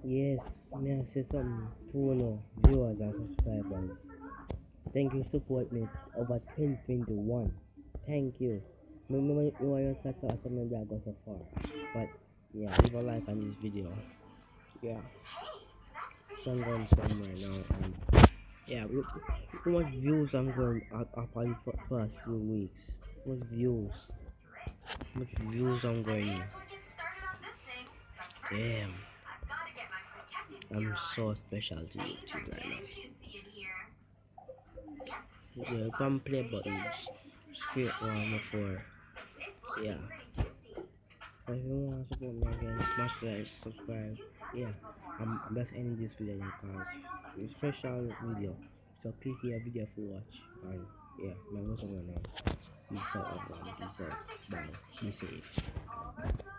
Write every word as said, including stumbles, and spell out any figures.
Yes, may I say something to you know, viewers and subscribers. Thank you support me over twenty twenty-one. Thank you. Remember you want to start so some maybe I go so far. But yeah, leave a like on this video. Yeah. So I'm going somewhere now and yeah, look how much views I'm going up, up on the past few weeks. What views? How much views I'm going? Damn. I'm so special to YouTube right now. Yeah, come play buttons. Straight one before. Yeah. If you want to support me again, smash like, subscribe. Yeah. I'm just ending this video because it's a special video. So click here video for watch. And yeah, my what's going on. Peace out everyone. Peace out. Bye. Be safe.